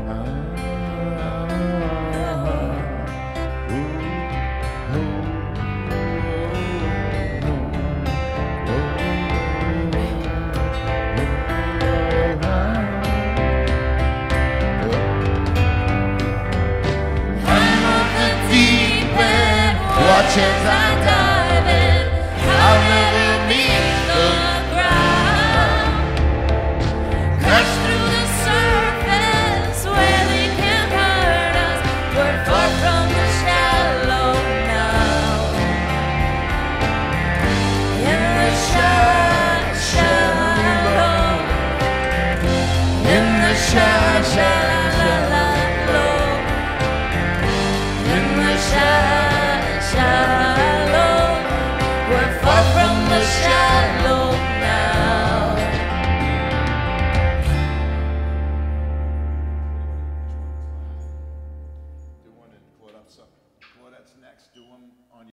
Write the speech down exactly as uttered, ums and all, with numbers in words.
Watch as I dive in, I'll never meet the ground. Crash through the surface where they can't hurt us. We're far from the shallow now. In the shallow, shallow, in the shallow, shallow, in the shallow. Shallow, we're far from the shallow now. Do one in Claudette's up. Claudette's next. Do one on